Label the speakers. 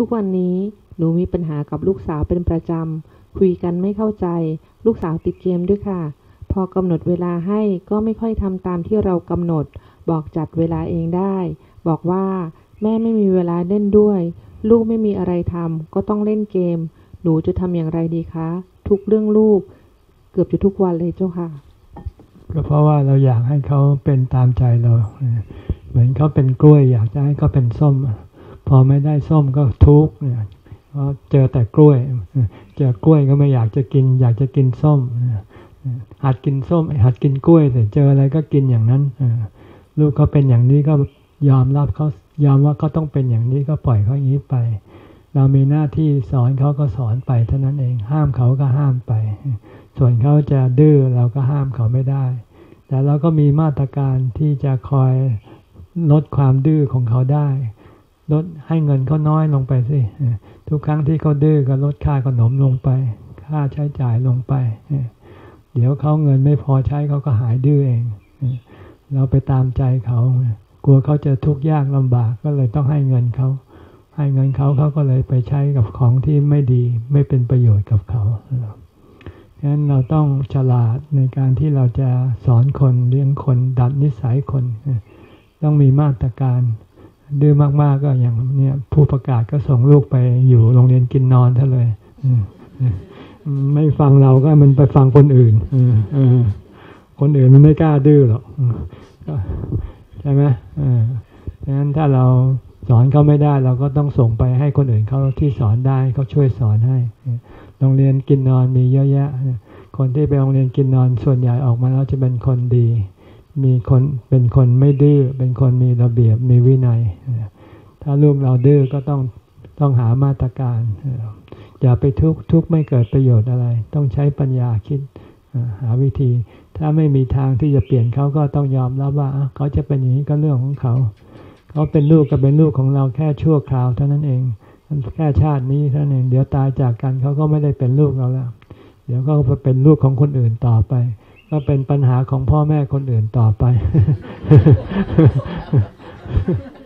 Speaker 1: ทุกวันนี้หนูมีปัญหากับลูกสาวเป็นประจำคุยกันไม่เข้าใจลูกสาวติดเกมด้วยค่ะพอกำหนดเวลาให้ก็ไม่ค่อยทำตามที่เรากำหนดบอกจัดเวลาเองได้บอกว่าแม่ไม่มีเวลาเล่นด้วยลูกไม่มีอะไรทำก็ต้องเล่นเกมหนูจะทำอย่างไรดีคะทุกเรื่องลูกเกือบจะทุกวันเลยเจ้าค่ะ
Speaker 2: ก็เพราะว่าเราอยากให้เขาเป็นตามใจเราเหมือนเขาเป็นกล้วยอยากจะให้เขาเป็นส้มพอไม่ได้ส้มก็ทุกข์เนี่ยเพราะเจอแต่กล้วยเจอกล้วยก็ไม่อยากจะกินอยากจะกินส้มหัดกินส้มหัดกินกล้วยแต่เจออะไรก็กินอย่างนั้นลูกเขาเป็นอย่างนี้ก็ยอมรับเขายอมว่าเขาต้องเป็นอย่างนี้ก็ปล่อยเขาอย่างนี้ไปเรามีหน้าที่สอนเขาก็สอนไปเท่านั้นเองห้ามเขาก็ห้ามไปส่วนเขาจะดื้อเราก็ห้ามเขาไม่ได้แต่เราก็มีมาตรการที่จะคอยลดความดื้อของเขาได้ลดให้เงินเขาน้อยลงไปสิทุกครั้งที่เขาดื้อก็ลดค่าขนมลงไปค่าใช้จ่ายลงไปเดี๋ยวเขาเงินไม่พอใช้เขาก็หายดื้อเองเราไปตามใจเขากลัวเขาจะทุกข์ยากลำบากก็เลยต้องให้เงินเขาให้เงินเขาเขาก็เลยไปใช้กับของที่ไม่ดีไม่เป็นประโยชน์กับเขาฉะนั้นเราต้องฉลาดในการที่เราจะสอนคนเลี้ยงคนดัดนิสัยคนต้องมีมาตรการดื้อมากๆก็อย่างเนี่ยผู้ประกาศก็ส่งลูกไปอยู่โรงเรียนกินนอนซะเลยไม่ฟังเราก็มันไปฟังคนอื่นคนอื่นมันไม่กล้าดื้อหรอกใช่ไหมฉะนั้นถ้าเราสอนเขาไม่ได้เราก็ต้องส่งไปให้คนอื่นเขาที่สอนได้เขาช่วยสอนให้โรงเรียนกินนอนมีเยอะแยะคนที่ไปโรงเรียนกินนอนส่วนใหญ่ออกมาแล้วจะเป็นคนดีมีคนเป็นคนไม่ดื้อเป็นคนมีระเบียบมีวินัยถ้าลูกเราดื้อก็ต้องหามาตรการอย่าไปทุกข์ไม่เกิดประโยชน์อะไรต้องใช้ปัญญาคิดหาวิธีถ้าไม่มีทางที่จะเปลี่ยนเขาก็ต้องยอมรับว่าเขาจะเป็นอย่างนี้ก็เรื่องของเขาเขาเป็นลูกก็เป็นลูกของเราแค่ชั่วคราวเท่านั้นเองแค่ชาตินี้เท่านั้นเองเดี๋ยวตายจากกันเขาก็ไม่ได้เป็นลูกเราแล้วเดี๋ยวก็เป็นลูกของคนอื่นต่อไปก็เป็นปัญหาของพ่อแม่คนอื่นต่อไป